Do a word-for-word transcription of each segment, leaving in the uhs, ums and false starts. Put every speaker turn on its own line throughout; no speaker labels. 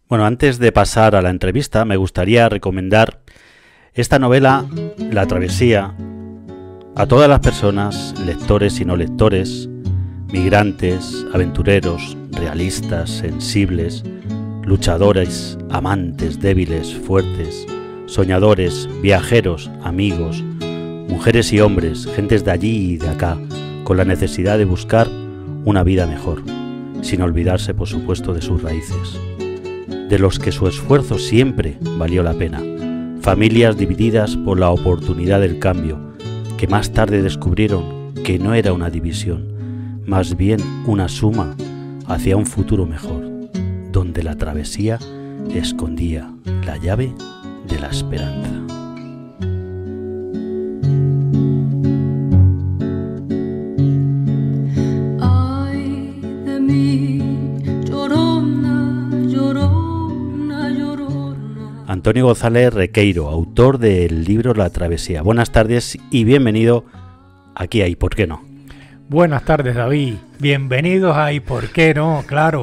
Bueno, antes de pasar a la entrevista, me gustaría recomendar esta novela, La Travesía, a todas las personas, lectores y no lectores, migrantes, aventureros, realistas, sensibles, luchadores, amantes, débiles, fuertes, soñadores, viajeros, amigos, mujeres y hombres, gentes de allí y de acá, con la necesidad de buscar una vida mejor, sin olvidarse, por supuesto, de sus raíces, de los que su esfuerzo siempre valió la pena, familias divididas por la oportunidad del cambio, que más tarde descubrieron que no era una división, más bien una suma hacia un futuro mejor, donde la travesía escondía la llave de la esperanza.
Ay de mí, llorona, llorona, llorona.
Antonio González Requeiro, autor del libro La Travesía. Buenas tardes y bienvenido aquí a ¿Y por qué no?
Buenas tardes, David. Bienvenidos a ¿Y por qué no? Claro.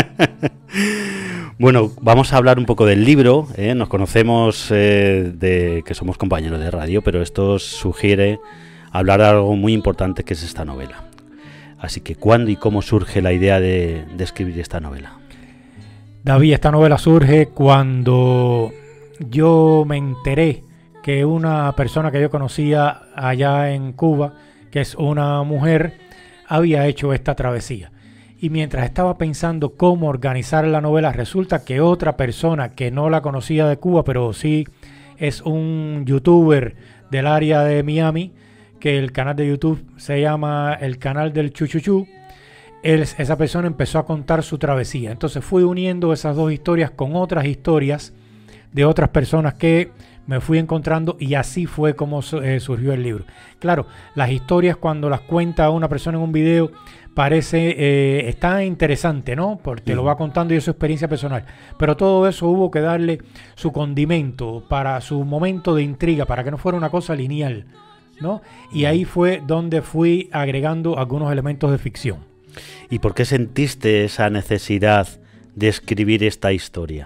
Bueno, vamos a hablar un poco del libro, ¿eh? Nos conocemos eh, de que somos compañeros de radio, pero esto sugiere hablar de algo muy importante que es esta novela. Así que, ¿cuándo y cómo surge la idea de, de escribir esta novela?
David, esta novela surge cuando yo me enteré que una persona que yo conocía allá en Cuba, que es una mujer, había hecho esta travesía. Y mientras estaba pensando cómo organizar la novela, resulta que otra persona que no la conocía de Cuba, pero sí es un youtuber del área de Miami, que el canal de YouTube se llama el canal del Chuchuchú, él, esa persona empezó a contar su travesía. Entonces fui uniendo esas dos historias con otras historias de otras personas que me fui encontrando y así fue como eh, surgió el libro. Claro, las historias cuando las cuenta una persona en un video parece, eh, está interesante, ¿no? Porque te lo va contando y es su experiencia personal. Pero todo eso hubo que darle su condimento para su momento de intriga, para que no fuera una cosa lineal, ¿no? Y ahí fue donde fui agregando algunos elementos de ficción.
¿Y por qué sentiste esa necesidad de escribir esta historia?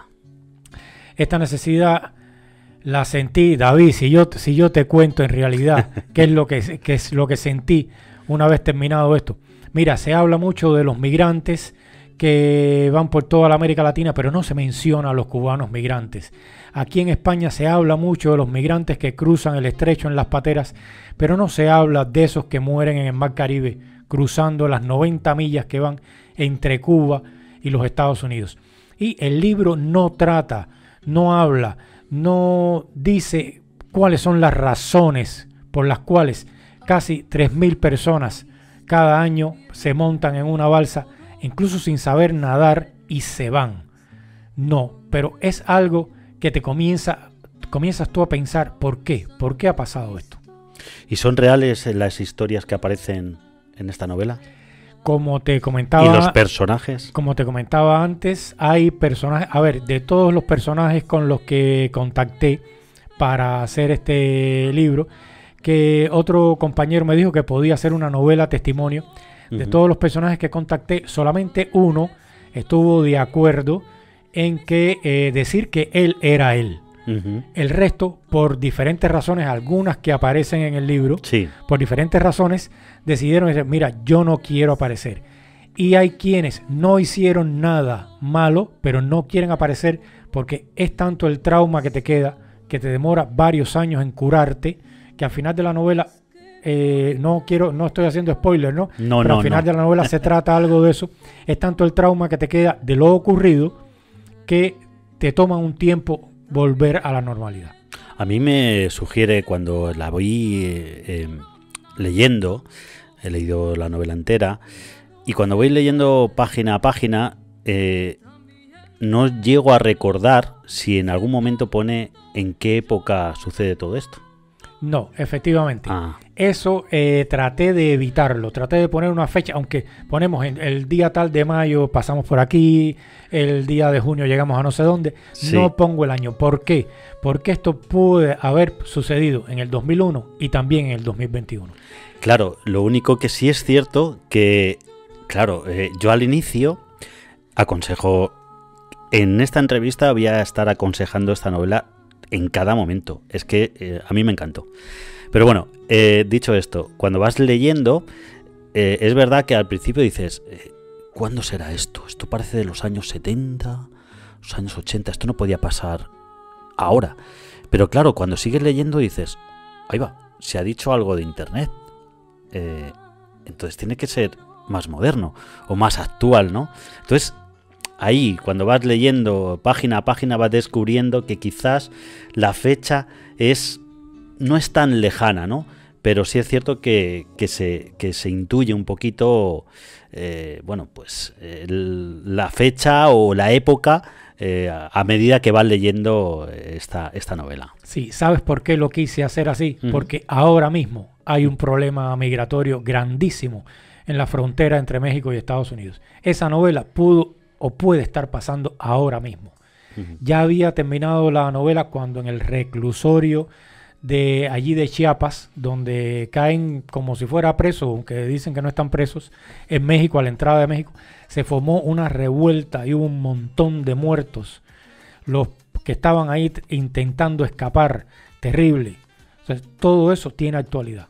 Esta necesidad la sentí, David, si yo, si yo te cuento en realidad qué es lo que, qué es lo que sentí una vez terminado esto. Mira, se habla mucho de los migrantes que van por toda la América Latina, pero no se menciona a los cubanos migrantes. Aquí en España se habla mucho de los migrantes que cruzan el estrecho en las pateras, pero no se habla de esos que mueren en el Mar Caribe cruzando las noventa millas que van entre Cuba y los Estados Unidos. Y el libro no trata, no habla, no dice cuáles son las razones por las cuales casi tres mil personas cada año se montan en una balsa, incluso sin saber nadar, y se van. No, pero es algo que te comienza, comienzas tú a pensar, ¿por qué? ¿Por qué ha pasado esto?
¿Y son reales las historias que aparecen en esta novela?
Como te comentaba,
¿y los personajes?
Como te comentaba antes, hay personajes, a ver, de todos los personajes con los que contacté para hacer este libro, que otro compañero me dijo que podía hacer una novela testimonio. De uh-huh. Todos los personajes que contacté, solamente uno estuvo de acuerdo en que eh, decir que él era él. Uh-huh. El resto, por diferentes razones, algunas que aparecen en el libro,
sí.
por diferentes razones, decidieron decir, mira, yo no quiero aparecer. Y hay quienes no hicieron nada malo, pero no quieren aparecer porque es tanto el trauma que te queda, que te demora varios años en curarte, que al final de la novela, eh, no quiero, no estoy haciendo spoiler, ¿no?
No,
pero
no,
al final
no.
de la novela se trata algo de eso. Es tanto el trauma que te queda de lo ocurrido que te toma un tiempo volver a la normalidad.
A mí me sugiere, cuando la voy eh, eh, leyendo, he leído la novela entera, y cuando voy leyendo página a página, eh, no llego a recordar si en algún momento pone en qué época sucede todo esto.
No, efectivamente.
Ah.
Eso eh, traté de evitarlo, traté de poner una fecha, aunque ponemos en el día tal de mayo pasamos por aquí, el día de junio llegamos a no sé dónde, sí. No pongo el año. ¿Por qué? Porque esto puede haber sucedido en el dos mil uno y también en el dos mil veintiuno.
Claro, lo único que sí es cierto que, claro, eh, yo al inicio aconsejo en esta entrevista voy a estar aconsejando esta novela en cada momento. Es que eh, a mí me encantó. Pero bueno, eh, dicho esto, cuando vas leyendo, eh, es verdad que al principio dices, eh, ¿cuándo será esto? Esto parece de los años setenta, los años ochenta, esto no podía pasar ahora. Pero claro, cuando sigues leyendo dices, ahí va, se ha dicho algo de internet. Eh, entonces tiene que ser más moderno o más actual, ¿no? Entonces, ahí, cuando vas leyendo página a página, vas descubriendo que quizás la fecha es no es tan lejana, ¿no? Pero sí es cierto que, que, se, que se intuye un poquito, eh, bueno, pues el, la fecha o la época eh, a, a medida que vas leyendo esta, esta novela.
Sí, ¿sabes por qué lo quise hacer así?
Uh-huh.
Porque ahora mismo hay un problema migratorio grandísimo en la frontera entre México y Estados Unidos. Esa novela pudo o puede estar pasando ahora mismo. Uh-huh. Ya había terminado la novela cuando en el reclusorio de allí de Chiapas, donde caen como si fuera presos, aunque dicen que no están presos, en México, a la entrada de México, se formó una revuelta y hubo un montón de muertos. Los que estaban ahí t- intentando escapar, terrible. O sea, todo eso tiene actualidad.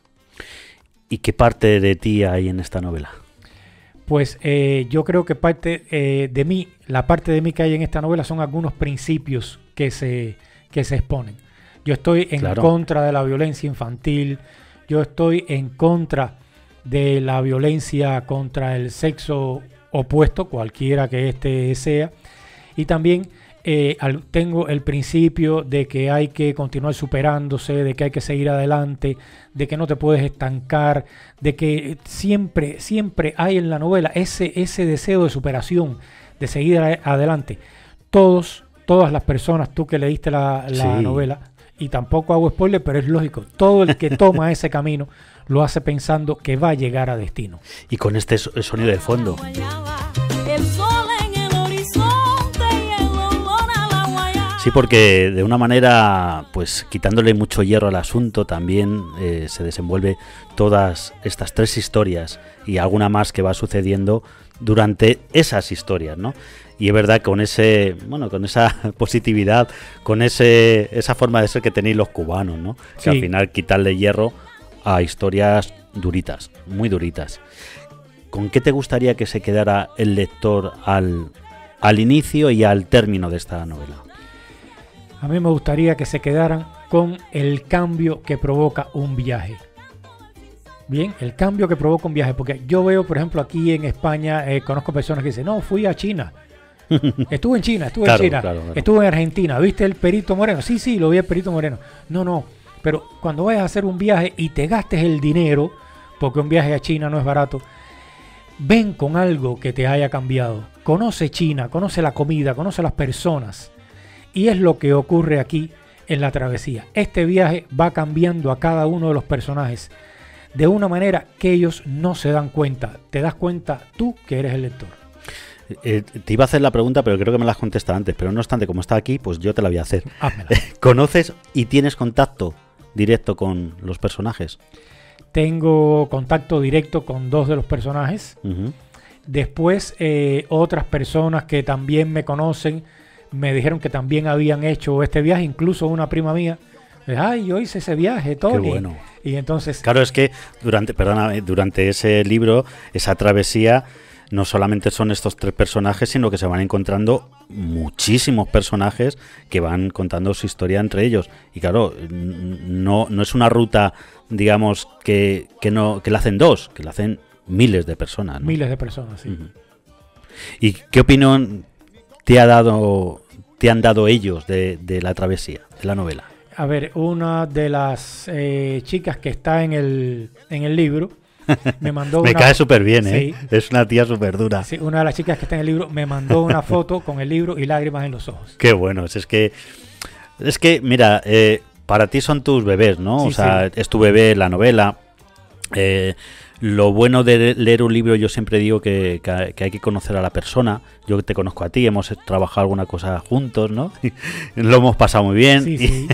¿Y qué parte de ti hay en esta novela?
Pues eh, yo creo que parte eh, de mí, la parte de mí que hay en esta novela son algunos principios que se, que se exponen. Yo estoy en
Claro.
contra de la violencia infantil, yo estoy en contra de la violencia contra el sexo opuesto, cualquiera que éste sea, y también eh, al, tengo el principio de que hay que continuar superándose, de que hay que seguir adelante, de que no te puedes estancar, de que siempre, siempre hay en la novela ese, ese deseo de superación, de seguir a- adelante. Todos, todas las personas, tú que leíste la, la
Sí.
novela, y tampoco hago spoiler, pero es lógico, todo el que toma ese camino lo hace pensando que va a llegar a destino.
Y con este so- sonido de fondo.
El sol en el horizonte y el olor a la guayaba.
Sí, porque de una manera, pues quitándole mucho hierro al asunto, también eh, se desenvuelve todas estas tres historias y alguna más que va sucediendo durante esas historias, ¿no? Y es verdad, con ese, bueno, con esa positividad, con ese esa forma de ser que tenéis los cubanos, ¿no? Que
Sí.
al final quitarle hierro a historias duritas, muy duritas. ¿Con qué te gustaría que se quedara el lector al, al inicio y al término de esta novela?
A mí me gustaría que se quedaran con el cambio que provoca un viaje. Bien, el cambio que provoca un viaje, porque yo veo, por ejemplo, aquí en España, eh, conozco personas que dicen, no, fui a China. Estuve en China, estuve
Claro,
en China,
claro, claro.
estuve en Argentina, ¿viste el Perito Moreno? Sí, sí, lo vi el Perito Moreno. No, no, pero cuando vayas a hacer un viaje y te gastes el dinero, porque un viaje a China no es barato, ven con algo que te haya cambiado. Conoce China, conoce la comida, conoce las personas. Y es lo que ocurre aquí en la travesía. Este viaje va cambiando a cada uno de los personajes de una manera que ellos no se dan cuenta. Te das cuenta tú que eres el lector.
Eh, te iba a hacer la pregunta, pero creo que me la has contestado antes. Pero no obstante, como está aquí, pues yo te la voy a hacer.
Házmela.
¿Conoces y tienes contacto directo con los personajes?
Tengo contacto directo con dos de los personajes.
Uh-huh.
Después eh, otras personas que también me conocen me dijeron que también habían hecho este viaje. Incluso una prima mía. Ay, yo hice ese viaje, Tony.
Qué bueno.
Y entonces...
Claro, es que durante, perdona, durante ese libro, esa travesía, no solamente son estos tres personajes, sino que se van encontrando muchísimos personajes que van contando su historia entre ellos. Y claro, no, no es una ruta, digamos, que, que no que la hacen dos, que la hacen miles de personas, ¿no?
Miles de personas, sí.
Uh-huh. ¿Y qué opinión te ha dado, te han dado ellos de, de la travesía, de la novela?
A ver, una de las eh, chicas que está en el, en el libro me mandó
Me
una...
cae súper bien, ¿eh?
Sí.
Es una tía súper dura.
Sí, una de las chicas que está en el libro me mandó una foto con el libro y lágrimas en los ojos.
Qué bueno, es que, es que mira, eh, para ti son tus bebés, ¿no?
Sí,
o sea,
sí.
es tu bebé, la novela. Eh, lo bueno de leer un libro, yo siempre digo que, que, que hay que conocer a la persona. Yo te conozco a ti, hemos trabajado alguna cosa juntos, ¿no? Lo hemos pasado muy bien.
Sí, sí.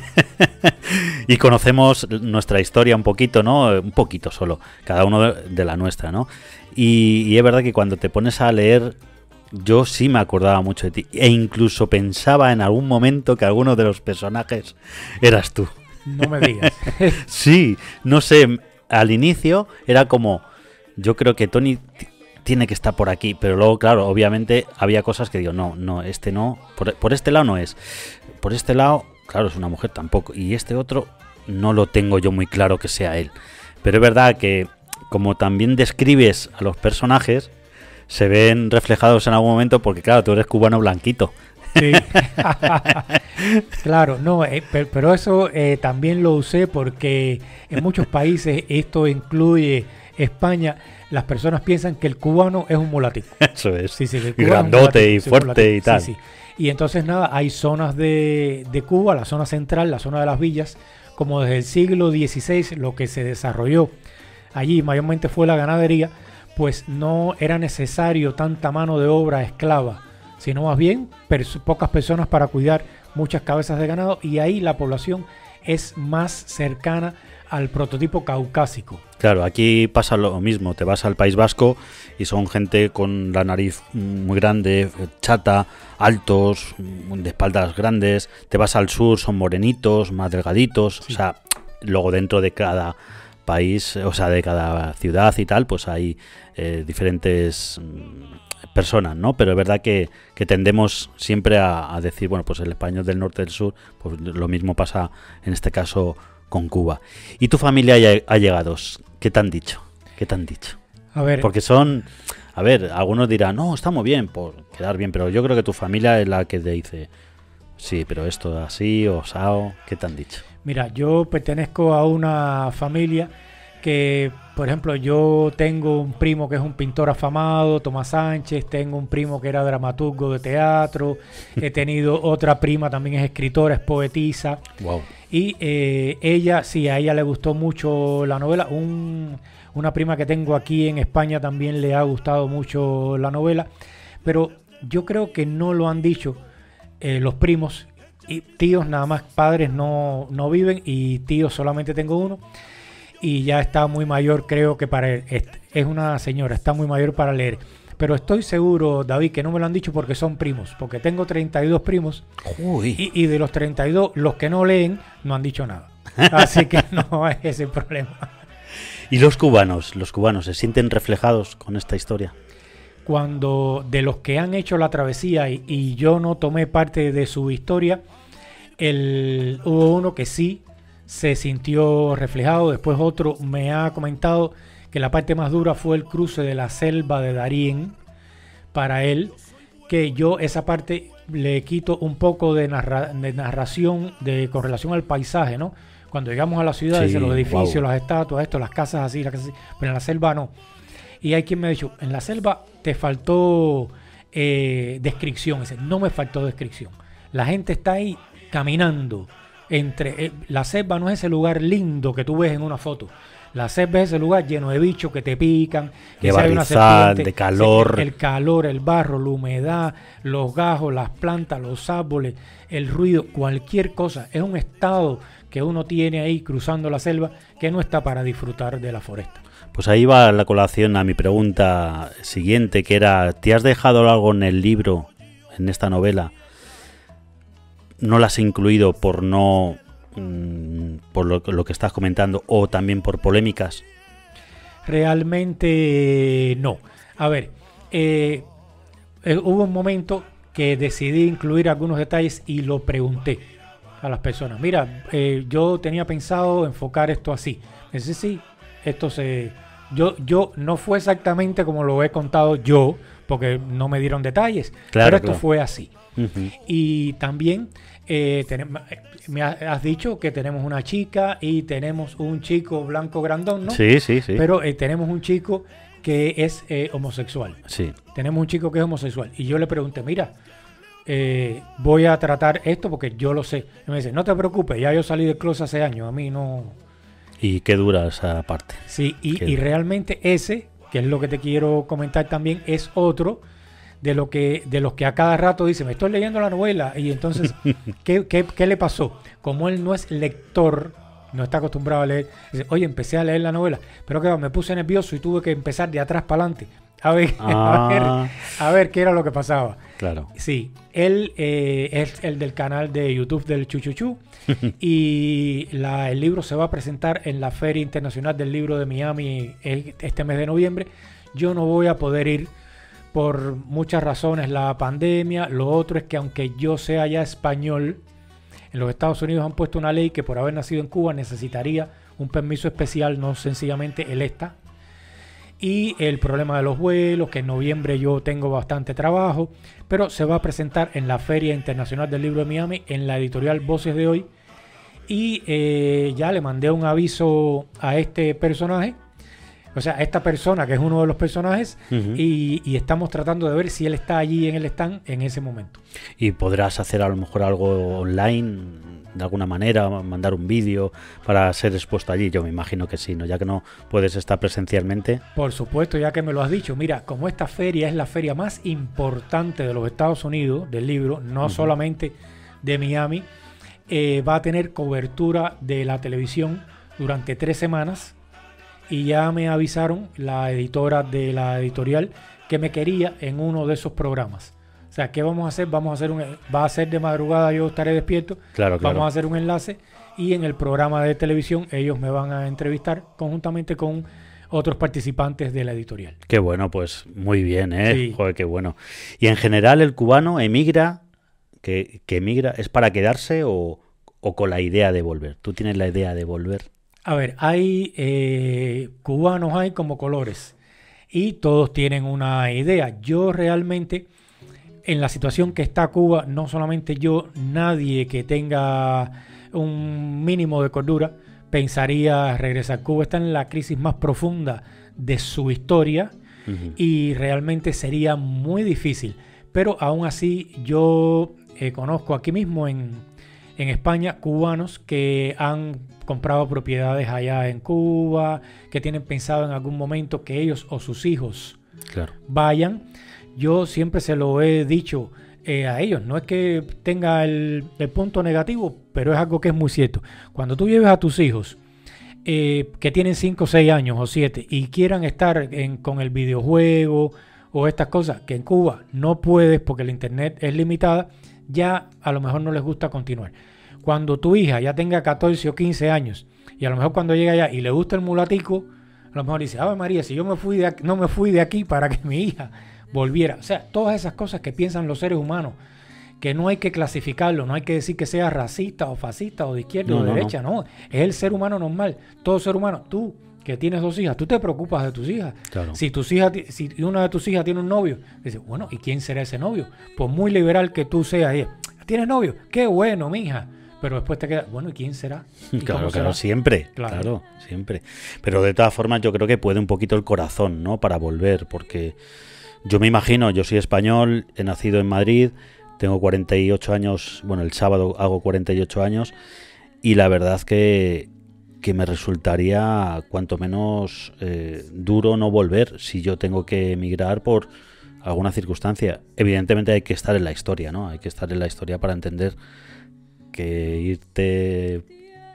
Y conocemos nuestra historia un poquito, ¿no? Un poquito solo, cada uno de, de la nuestra, ¿no? Y, y es verdad que cuando te pones a leer yo sí me acordaba mucho de ti. E incluso pensaba en algún momento que alguno de los personajes eras tú.
No me digas.
Sí, no sé, al inicio era como, yo creo que Tony t- tiene que estar por aquí, pero luego, claro, obviamente había cosas que digo, no, no, este no, por, por este lado no es. Por este lado, claro, es una mujer tampoco. Y este otro no lo tengo yo muy claro que sea él. Pero es verdad que como también describes a los personajes, se ven reflejados en algún momento porque, claro, tú eres cubano blanquito.
Sí. Claro, no, eh, pero, pero eso eh, también lo usé porque en muchos países, esto incluye España, las personas piensan que el cubano es un mulatico.
Eso es.
Sí, sí, que el
Y
cubano es un
grandote
mulatico,
y
sí,
fuerte
mulatico,
y tal.
sí, sí. Y entonces nada, hay zonas de, de Cuba, la zona central, la zona de las villas, como desde el siglo dieciséis lo que se desarrolló allí mayormente fue la ganadería, pues no era necesario tanta mano de obra esclava, sino más bien pers- pocas personas para cuidar muchas cabezas de ganado, y ahí la población es más cercana al prototipo caucásico.
Claro, aquí pasa lo mismo. Te vas al País Vasco y son gente con la nariz muy grande, chata, altos, de espaldas grandes. Te vas al sur, son morenitos, más delgaditos.
Sí.
O sea, luego dentro de cada país, o sea, de cada ciudad y tal, pues hay eh, diferentes mm, personas, ¿no? Pero es verdad que, que tendemos siempre a, a decir, bueno, pues el español del norte y del sur, pues lo mismo pasa en este caso con Cuba. ¿Y tu familia ha allegados? ¿Qué te han dicho? ¿Qué te han dicho?
A ver,
Porque son, a ver, algunos dirán, no, estamos bien, por quedar bien, pero yo creo que tu familia es la que te dice, sí, pero esto así, o sao, ¿qué te han dicho?
mira, yo pertenezco a una familia que, por ejemplo, yo tengo un primo que es un pintor afamado, Tomás Sánchez, tengo un primo que era dramaturgo de teatro, he tenido otra prima, también es escritora, es poetisa,
Wow.
y eh, ella, sí, a ella le gustó mucho la novela. Un, una prima que tengo aquí en España también le ha gustado mucho la novela, pero yo creo que no lo han dicho eh, los primos, y tíos nada más, padres no, no viven, y tíos solamente tengo uno, y ya está muy mayor, creo que para él, es, es una señora, está muy mayor para leer. Pero estoy seguro, David, que no me lo han dicho porque son primos, porque tengo treinta y dos primos,
Uy.
y, y de los treinta y dos, los que no leen no han dicho nada. Así que no es ese el problema.
¿Y los cubanos? ¿Los cubanos se sienten reflejados con esta historia?
Cuando de los que han hecho la travesía y, y yo no tomé parte de su historia, el, hubo uno que sí se sintió reflejado. Después otro me ha comentado que la parte más dura fue el cruce de la selva de Darién para él, que yo esa parte le quito un poco de, narra, de narración de, con relación al paisaje, ¿no? Cuando llegamos a las ciudades,
Sí,
los edificios,
wow.
las estatuas, esto, las casas así, las casas así, pero en la selva no. Y hay quien me ha dicho, en la selva te faltó eh, descripción. Dice, no me faltó descripción. La gente está ahí caminando. Entre, eh, la selva no es ese lugar lindo que tú ves en una foto. La selva es ese lugar lleno de bichos que te pican, que
De
si hay una
barrizal,
serpiente,
de calor.
El, el calor, el barro, la humedad, los gajos, las plantas, los árboles, el ruido, cualquier cosa. Es un estado que uno tiene ahí cruzando la selva que no está para disfrutar de la foresta.
Pues ahí va la colación a mi pregunta siguiente, que era, ¿te has dejado algo en el libro, en esta novela? ¿No la has incluido por no mmm, por lo, lo que estás comentando o también por polémicas?
Realmente no. A ver, eh, eh, hubo un momento que decidí incluir algunos detalles y lo pregunté a las personas. Mira, eh, yo tenía pensado enfocar esto así. Me dice, sí, esto se... Yo, yo no fue exactamente como lo he contado yo, porque no me dieron detalles,
Claro,
pero esto
claro.
fue así.
Uh-huh.
Y también eh, tenemos, me has dicho que tenemos una chica y tenemos un chico blanco grandón, ¿no?
Sí, sí, sí.
Pero eh, tenemos un chico que es eh, homosexual.
Sí.
Tenemos un chico que es homosexual. Y yo le pregunté, mira, eh, voy a tratar esto porque yo lo sé. Y me dice, no te preocupes, ya yo salí del closet hace años, a mí no...
¿Y qué dura esa parte?
Sí, y,
Qué
y
duro.
realmente ese, que es lo que te quiero comentar también, es otro de lo que de los que a cada rato dice, me estoy leyendo la novela, y entonces, ¿qué, qué, qué le pasó? Como él no es lector, no está acostumbrado a leer, dice, oye, empecé a leer la novela, pero que va, me puse nervioso y tuve que empezar de atrás para adelante. A ver,
Ah.
a ver, a ver qué era lo que pasaba.
Claro.
Sí, él eh, es el del canal de YouTube del Chuchuchú y la, el libro se va a presentar en la Feria Internacional del Libro de Miami el- este mes de noviembre. Yo no voy a poder ir por muchas razones, la pandemia. Lo otro es que aunque yo sea ya español, en los Estados Unidos han puesto una ley que por haber nacido en Cuba necesitaría un permiso especial, no sencillamente el ESTA. Y el problema de los vuelos, que en noviembre yo tengo bastante trabajo, pero se va a presentar en la Feria Internacional del Libro de Miami, en la editorial Voces de Hoy. Y eh, ya le mandé un aviso a este personaje, o sea, a esta persona que es uno de los personajes,
Ujú.
y, y estamos tratando de ver si él está allí en el stand en ese momento.
Y podrás hacer a lo mejor algo online, de alguna manera, mandar un vídeo para ser expuesto allí. Yo me imagino que sí, ¿no? Ya que no puedes estar presencialmente.
Por supuesto, ya que me lo has dicho, mira, como esta feria es la feria más importante de los Estados Unidos del libro, no
Ujú.
solamente de Miami, eh, va a tener cobertura de la televisión durante tres semanas y ya me avisaron la editora de la editorial que me quería en uno de esos programas. O sea, ¿qué vamos a hacer? Vamos a hacer un, va a ser de madrugada, yo estaré despierto,
Claro, claro.
vamos a hacer un enlace y en el programa de televisión ellos me van a entrevistar conjuntamente con otros participantes de la editorial.
Qué bueno, pues muy bien, ¿eh?
Sí.
Joder, qué bueno. Y en general el cubano emigra, que, que emigra, ¿es para quedarse o, o con la idea de volver? ¿Tú tienes la idea de volver?
A ver, hay eh, cubanos, hay como colores y todos tienen una idea. Yo realmente, en la situación que está Cuba, no solamente yo, nadie que tenga un mínimo de cordura pensaría regresar. Cuba está en la crisis más profunda de su historia
Ujú.
y realmente sería muy difícil. Pero aún así yo eh, conozco aquí mismo en, en España cubanos que han comprado propiedades allá en Cuba, que tienen pensado en algún momento que ellos o sus hijos
Claro.
vayan. Yo siempre se lo he dicho eh, a ellos, no es que tenga el, el punto negativo, pero es algo que es muy cierto. Cuando tú lleves a tus hijos eh, que tienen cinco, seis años o siete y quieran estar en, con el videojuego o estas cosas, que en Cuba no puedes porque el internet es limitada, ya a lo mejor no les gusta continuar. Cuando tu hija ya tenga catorce o quince años y a lo mejor cuando llega allá y le gusta el mulatico, a lo mejor dice, Ave María, si yo me fui de aquí, no me fui de aquí para que mi hija volviera. O sea, todas esas cosas que piensan los seres humanos, que no hay que clasificarlo, no hay que decir que sea racista o fascista o de izquierda
No,
o de
no,
derecha, no. Es el ser humano normal. Todo ser humano, tú que tienes dos hijas, tú te preocupas de tus hijas.
Claro.
Si tus hijas, ti- si una de tus hijas tiene un novio, dices, bueno, ¿y quién será ese novio? Pues muy liberal que tú seas, ella, ¿tienes novio? Qué bueno, mija. Pero después te queda, bueno, ¿y quién será? ¿Y
Claro,
cómo
claro,
será?
siempre.
Claro.
Claro. siempre. Pero de todas formas yo creo que puede un poquito el corazón, ¿no? Para volver, porque yo me imagino, yo soy español, he nacido en Madrid, tengo cuarenta y ocho años, bueno, el sábado hago cuarenta y ocho años y la verdad que, que me resultaría cuanto menos eh, duro no volver si yo tengo que emigrar por alguna circunstancia. Evidentemente hay que estar en la historia, ¿no? Hay que estar en la historia para entender que irte,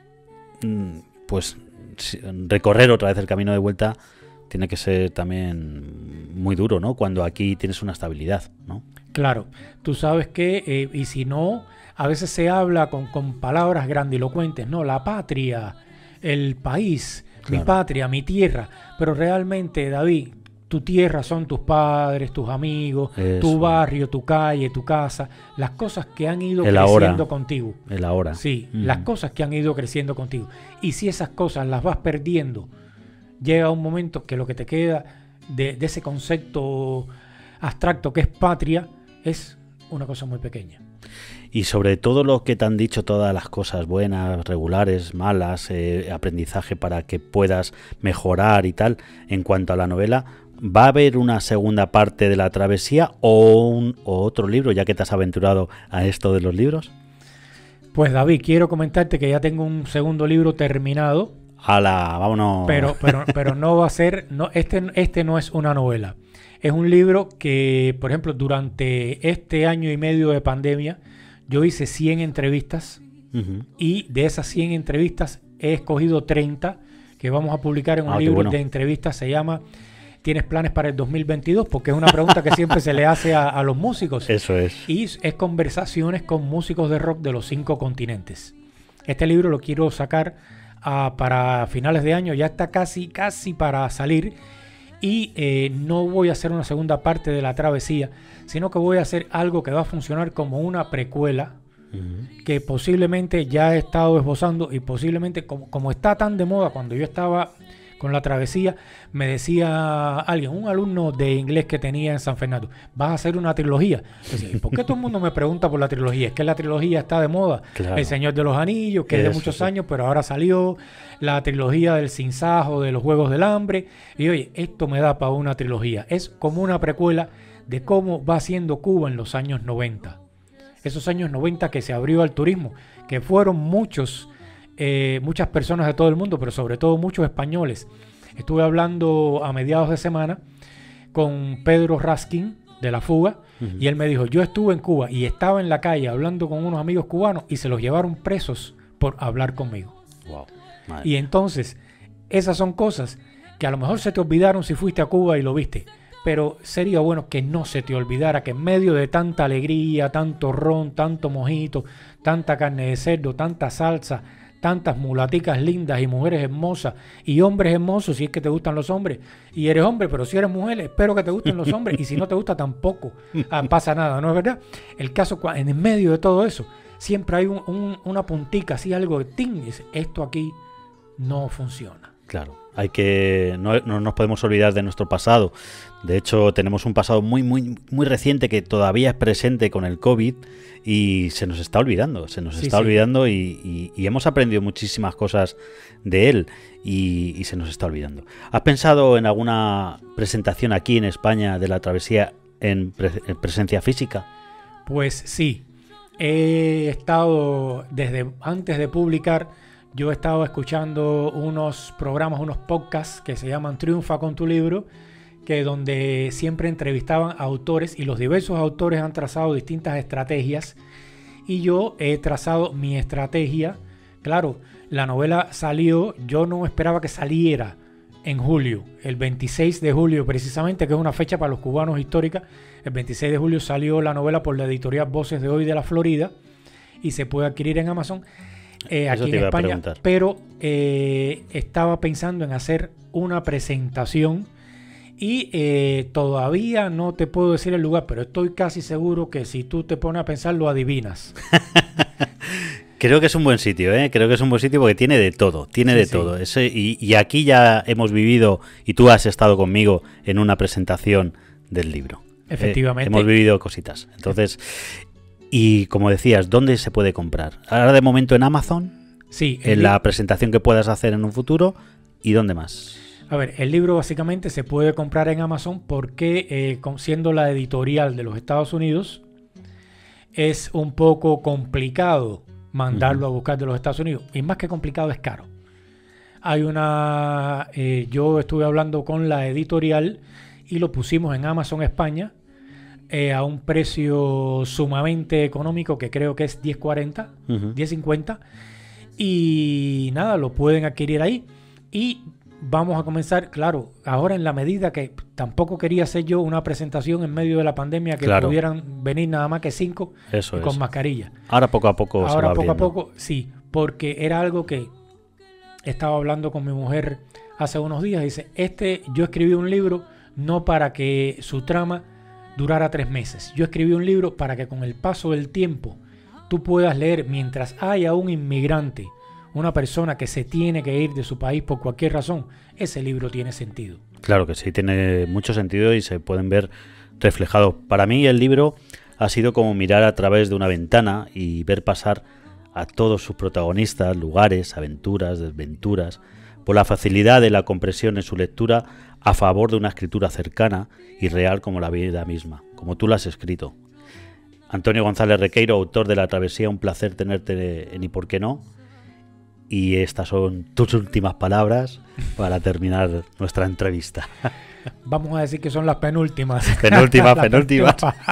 mm, pues si- recorrer otra vez el camino de vuelta tiene que ser también muy duro, ¿no? Cuando aquí tienes una estabilidad, ¿no?
Claro, tú sabes que, eh, y si no, a veces se habla con, con palabras grandilocuentes, ¿no? La patria, el país, mi
Claro.
patria, mi tierra. Pero realmente, David, tu tierra son tus padres, tus amigos,
Eso.
tu barrio, tu calle, tu casa, las cosas que han ido
El
creciendo
ahora.
contigo.
El ahora.
Sí,
Mm.
las cosas que han ido creciendo contigo. Y si esas cosas las vas perdiendo, llega un momento que lo que te queda de, de ese concepto abstracto que es patria es una cosa muy pequeña.
Y sobre todo lo que te han dicho, todas las cosas buenas, regulares, malas, eh, aprendizaje para que puedas mejorar y tal, en cuanto a la novela, ¿va a haber una segunda parte de la travesía o, un, o otro libro, ya que te has aventurado a esto de los libros?
Pues David, quiero comentarte que ya tengo un segundo libro terminado,
¡Hala! ¡Vámonos!
pero, pero, pero no va a ser, no, este, este no es una novela. Es un libro que, por ejemplo, durante este año y medio de pandemia, yo hice cien entrevistas
Ujú.
y de esas cien entrevistas he escogido treinta que vamos a publicar en un
Ah, qué
libro
bueno.
de entrevistas. Se llama, ¿tienes planes para el dos mil veintidós? Porque es una pregunta que siempre se le hace a, a los músicos.
Eso es.
Y es conversaciones con músicos de rock de los cinco continentes. Este libro lo quiero sacar uh, para finales de año, ya está casi, casi para salir. Y eh, no voy a hacer una segunda parte de la travesía, sino que voy a hacer algo que va a funcionar como una precuela, uh-huh. que posiblemente ya he estado esbozando y posiblemente, como, como está tan de moda, cuando yo estaba con la travesía, me decía alguien, un alumno de inglés que tenía en San Fernando, ¿vas a hacer una trilogía? Yo decía, ¿y por qué todo el mundo me pregunta por la trilogía? Es que la trilogía está de moda. Claro. El Señor de los Anillos, que Eso, es de muchos sí. años, pero ahora salió la trilogía del Sinsajo, de los Juegos del Hambre. Y oye, esto me da para una trilogía. Es como una precuela de cómo va siendo Cuba en los años noventa. Esos años noventa que se abrió al turismo, que fueron muchos... Eh, muchas personas de todo el mundo, pero sobre todo muchos españoles. Estuve hablando a mediados de semana con Pedro Raskin de La Fuga, uh-huh. y él me dijo, yo estuve en Cuba y estaba en la calle hablando con unos amigos cubanos y se los llevaron presos por hablar conmigo.
Wow.
Y entonces, esas son cosas que a lo mejor se te olvidaron si fuiste a Cuba y lo viste, pero sería bueno que no se te olvidara que en medio de tanta alegría, tanto ron, tanto mojito, tanta carne de cerdo, tanta salsa, tantas mulaticas lindas y mujeres hermosas y hombres hermosos, si es que te gustan los hombres y eres hombre, pero si eres mujer espero que te gusten los hombres y si no te gusta tampoco ah, pasa nada, ¿no es verdad? El caso, en el medio de todo eso siempre hay un, un, una puntica, así algo de ting, dice, esto aquí no funciona.
Claro, hay que no, no nos podemos olvidar de nuestro pasado. De hecho, tenemos un pasado muy, muy, muy reciente que todavía es presente con el COVID y se nos está olvidando, se nos sí, está sí. olvidando y, y, y hemos aprendido muchísimas cosas de él y, y se nos está olvidando. ¿Has pensado en alguna presentación aquí en España de la travesía en, pre, en presencia física?
Pues sí, he estado desde antes de publicar. Yo he estado escuchando unos programas, unos podcasts que se llaman Triunfa con tu libro, que donde siempre entrevistaban a autores y los diversos autores han trazado distintas estrategias y yo he trazado mi estrategia. Claro, la novela salió, yo no esperaba que saliera en julio, el veintiséis de julio precisamente, que es una fecha para los cubanos histórica. El veintiséis de julio salió la novela por la editorial Voces de Hoy de la Florida y se puede adquirir en Amazon. Eh, aquí en España, pero eh, estaba pensando en hacer una presentación y eh, todavía no te puedo decir el lugar, pero estoy casi seguro que si tú te pones a pensar lo adivinas.
Creo que es un buen sitio, ¿eh? Creo que es un buen sitio porque tiene de todo, tiene sí, de sí. todo. Ese, y, y aquí ya hemos vivido, y tú has estado conmigo en una presentación del libro.
Efectivamente.
Eh, hemos vivido cositas. Entonces... Y como decías, ¿dónde se puede comprar? Ahora de momento en Amazon,
sí,
en la presentación que puedas hacer en un futuro, ¿y dónde más?
A ver, el libro básicamente se puede comprar en Amazon porque eh, siendo la editorial de los Estados Unidos, es un poco complicado mandarlo uh-huh. a buscar de los Estados Unidos. Y más que complicado, es caro. Hay una... Eh, yo estuve hablando con la editorial y lo pusimos en Amazon España, Eh, a un precio sumamente económico que creo que es diez cuarenta, uh-huh. diez cincuenta y nada, lo pueden adquirir ahí y vamos a comenzar, claro, ahora en la medida que tampoco quería hacer yo una presentación en medio de la pandemia que claro. pudieran venir nada más que cinco
Eso
con
es.
mascarilla.
Ahora poco a poco
ahora
se va
poco
abriendo.
a poco, sí, porque era algo que estaba hablando con mi mujer hace unos días, dice, este, yo escribí un libro no para que su trama durara tres meses. Yo escribí un libro para que con el paso del tiempo tú puedas leer mientras haya un inmigrante, una persona que se tiene que ir de su país por cualquier razón, ese libro tiene sentido.
Claro que sí, tiene mucho sentido y se pueden ver reflejados. Para mí el libro ha sido como mirar a través de una ventana y ver pasar a todos sus protagonistas, lugares, aventuras, desventuras, por la facilidad de la compresión en su lectura a favor de una escritura cercana y real como la vida misma, como tú la has escrito. Antonio González Requeiro, autor de La Travesía, un placer tenerte en Y por qué no. Y estas son tus últimas palabras para terminar nuestra entrevista.
Vamos a decir que son las penúltimas.
Penúltimas, penúltimas.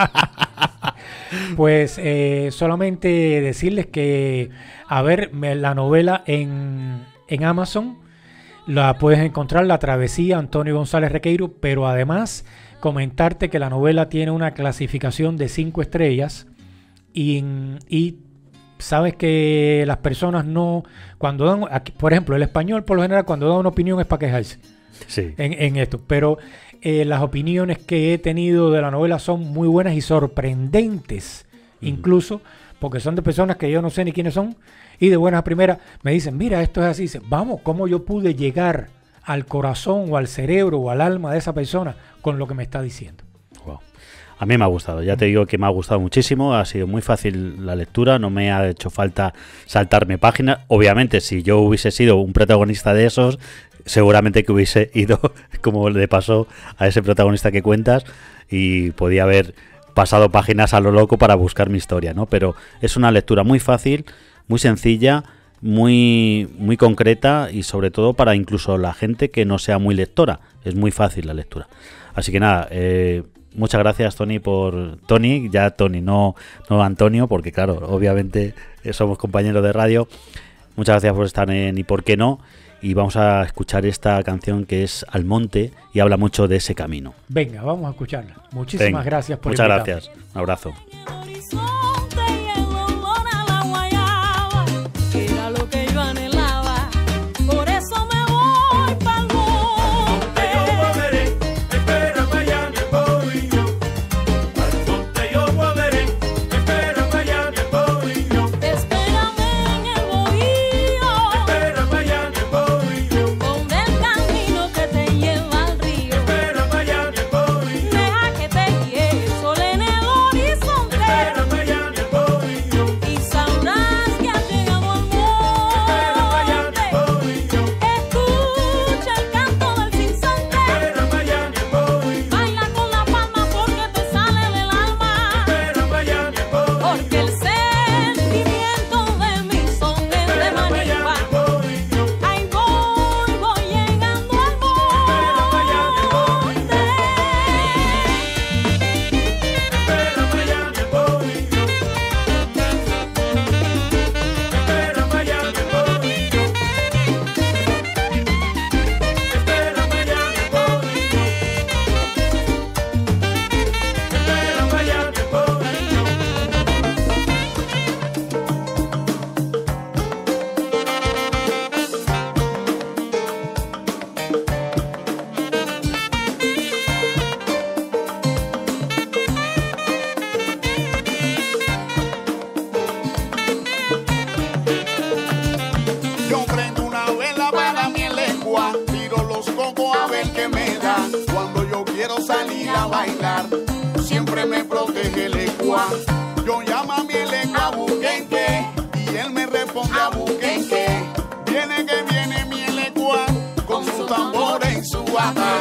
Pues eh, solamente decirles que a ver la novela en, en Amazon. La puedes encontrar, La Travesía, Antonio González Requeiro, pero además comentarte que la novela tiene una clasificación de cinco estrellas y, y sabes que las personas no, cuando dan, aquí, por ejemplo, el español por lo general cuando da una opinión es para quejarse
Sí.
en, en esto, pero eh, las opiniones que he tenido de la novela son muy buenas y sorprendentes, mm. incluso porque son de personas que yo no sé ni quiénes son y de buenas a primeras me dicen, mira, esto es así, dicen, vamos, ¿cómo yo pude llegar al corazón o al cerebro o al alma de esa persona con lo que me está diciendo?
Wow. A mí me ha gustado, ya te digo que me ha gustado muchísimo, ha sido muy fácil la lectura, no me ha hecho falta saltarme páginas. Obviamente, si yo hubiese sido un protagonista de esos, seguramente que hubiese ido, como le pasó a ese protagonista que cuentas, y podía haber pasado páginas a lo loco para buscar mi historia, ¿no? Pero es una lectura muy fácil, muy sencilla, muy, muy concreta y sobre todo para incluso la gente que no sea muy lectora. Es muy fácil la lectura. Así que nada, eh, muchas gracias Tony por... Tony, ya Tony, no, no Antonio, porque claro, obviamente somos compañeros de radio. Muchas gracias por estar en Y por qué no. Y vamos a escuchar esta canción que es Al Monte y habla mucho de ese camino.
Venga, vamos a escucharla. Muchísimas
Venga,
gracias por
Muchas
invitarme.
gracias. Un abrazo.
Horizonte y el olor a la guayaba, era lo que yo anhelaba, por eso me voy pa'l monte.
Yo volveré, espera Miami el bohío. Al monte yo volveré, espera Miami el bohío.
Espérame en el bohío,
Espera Miami el bohío.
donde el camino que te lleva al río,
Espera Miami el bohío.
deja que te guíe el sol en el horizonte,
Espera Miami el bohío.
y sabrás que has llegado al
Espera Miami el
monte.
bohío.
Escucha el canto del sinsonte,
Espera Miami el bohío.
baila con la palma porque te sale del alma,
Espera Miami el bohío.
porque el sentimiento de mi son es de
Espera Miami
Manigua.
el bohío.
Ahí voy, voy llegando al
Espera Miami el bohío.
monte.
Espera Miami el bohío. Espera Miami el bohío. Espera Miami el bohío. Espera Miami el bohío.
Yo prendo una vela para mi lengua, tiro los cocos a ver qué me dan. Cuando yo quiero salir a bailar, siempre me protege el ecua. Yo llamo a mi lengua buquenque y él me responde a buquenque. Viene que viene mi lecua con su tambor en su bata.